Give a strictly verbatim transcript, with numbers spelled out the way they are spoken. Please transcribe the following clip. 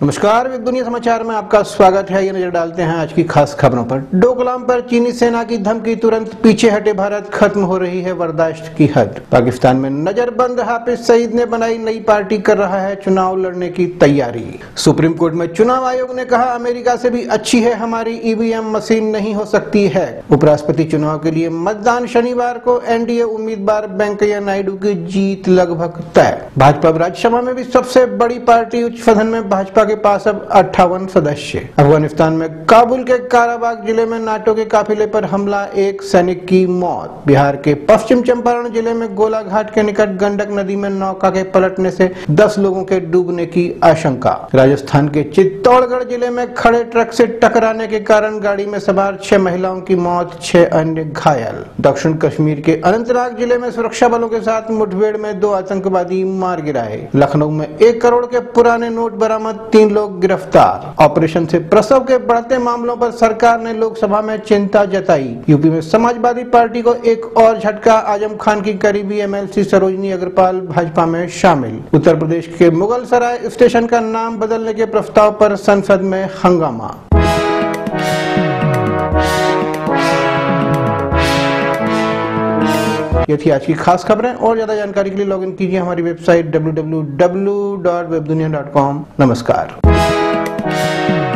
नमस्कार, वेब दुनिया समाचार में आपका स्वागत है। ये नजर डालते हैं आज की खास खबरों पर। डोकलाम पर चीनी सेना की धमकी, तुरंत पीछे हटे भारत, खत्म हो रही है बर्दाश्त की हद। पाकिस्तान में नजरबंद हाफिज सईद ने बनाई नई पार्टी, कर रहा है चुनाव लड़ने की तैयारी। सुप्रीम कोर्ट में चुनाव आयोग ने कहा, अमेरिका से भी अच्छी है हमारी ईवीएम मशीन, नहीं हो सकती है। उपराष्ट्रपति चुनाव के लिए मतदान शनिवार को, एनडीए उम्मीदवार वेंकैया नायडू की जीत लगभग तय। भाजपा राज्यसभा में भी सबसे बड़ी पार्टी, उच्च सदन में भाजपा के पास अब अट्ठावन सदस्य। अफगानिस्तान में काबुल के काराबाग जिले में नाटो के काफिले पर हमला, एक सैनिक की मौत। बिहार के पश्चिम चंपारण जिले में गोलाघाट के निकट गंडक नदी में नौका के पलटने से दस लोगों के डूबने की आशंका। राजस्थान के चित्तौड़गढ़ जिले में खड़े ट्रक से टकराने के कारण गाड़ी में सवार छह महिलाओं की मौत, छह अन्य घायल। दक्षिण कश्मीर के अनंतनाग जिले में सुरक्षा बलों के साथ मुठभेड़ में दो आतंकवादी मार गिराए। लखनऊ में एक करोड़ के पुराने नोट बरामद, तीन लोग गिरफ्तार। ऑपरेशन से प्रसव के बढ़ते मामलों पर सरकार ने लोकसभा में चिंता जताई। यूपी में समाजवादी पार्टी को एक और झटका, आजम खान की करीबी एमएलसी सरोजनी अग्रवाल भाजपा में शामिल। उत्तर प्रदेश के मुगल सराय स्टेशन का नाम बदलने के प्रस्ताव पर संसद में हंगामा। ये थी आज की खास खबरें। और ज्यादा जानकारी के लिए लॉगिन कीजिए हमारी website W W W dot web Dunia dot com. नमस्कार।